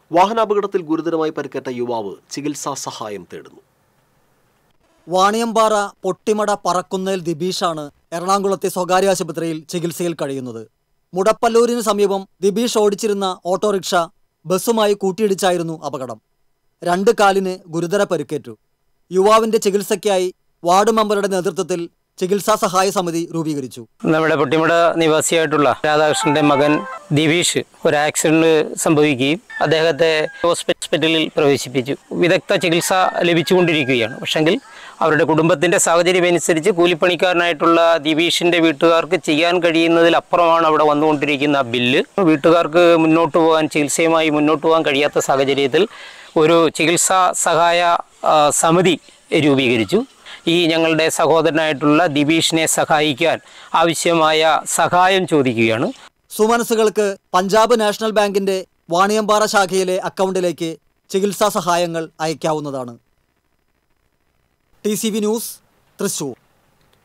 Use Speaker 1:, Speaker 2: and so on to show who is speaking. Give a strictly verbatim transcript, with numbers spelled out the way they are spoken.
Speaker 1: വാഹനാപകടത്തിൽ ഗുരുതരമായി പരിക്കേറ്റ യുവാവ് ചികിത്സാ സഹായം തേടുന്നു.
Speaker 2: വാണിയമ്പാറ പൊട്ടിമട പറക്കുന്നേൽ ദിബീഷാണ് എറണാകുളത്തെ സ്വകാര്യ ആശുപത്രിയിൽ ചികിത്സയിൽ കഴിയുന്നത്. മുടപ്പല്ലൂരിന് സമീപം ദിബീഷ് ഓടിച്ചിരുന്ന ഓട്ടോറിക്ഷ ബസ്സുമായി കൂട്ടിയിടിച്ചായിരുന്നു അപകടം. രണ്ട് കാലിന് ഗുരുതര പരിക്കേറ്റു. യുവാവിന്റെ ചികിത്സയ്ക്കായി വാർഡ് മെമ്പറുടെ നേതൃത്വത്തിൽ ചികിത്സാ സഹായ സമിതി രൂപീകരിച്ചു.
Speaker 3: നമ്മുടെ പൊട്ടിമട നിവാസിയായിട്ടുള്ള രാധാകൃഷ്ണന്റെ മകൻ ദിബീഷ് ഒരു ആക്സിഡന്റ് സംഭവിക്കുകയും അദ്ദേഹത്തെ ഹോസ്പിറ്റലിൽ പ്രവേശിപ്പിച്ചു. വിദഗ്ധ ചികിത്സ ലഭിച്ചുകൊണ്ടിരിക്കുകയാണ്. പക്ഷെങ്കിൽ അവരുടെ കുടുംബത്തിന്റെ സാഹചര്യം അനുസരിച്ച് കൂലിപ്പണിക്കാരനായിട്ടുള്ള ദിബീഷിന്റെ വീട്ടുകാർക്ക് ചെയ്യാൻ കഴിയുന്നതിലപ്പുറമാണ് അവിടെ വന്നുകൊണ്ടിരിക്കുന്ന ബില്ല്. വീട്ടുകാർക്ക് മുന്നോട്ട് പോകാൻ ചികിത്സയുമായി മുന്നോട്ട് പോകാൻ കഴിയാത്ത സാഹചര്യത്തിൽ ഒരു ചികിത്സാ സഹായ സമിതി രൂപീകരിച്ചു. ഈ ഞങ്ങളുടെ സഹോദരനായിട്ടുള്ള ദിബീഷിനെ സഹായിക്കാൻ ആവശ്യമായ സഹായം ചോദിക്കുകയാണ്.
Speaker 2: സുമനസ്സുകൾക്ക് പഞ്ചാബ് നാഷണൽ ബാങ്കിന്റെ വാണിയമ്പാറ ശാഖയിലെ അക്കൗണ്ടിലേക്ക് ചികിത്സാ സഹായങ്ങൾ അയക്കാവുന്നതാണ്. T C V news, Thrissur.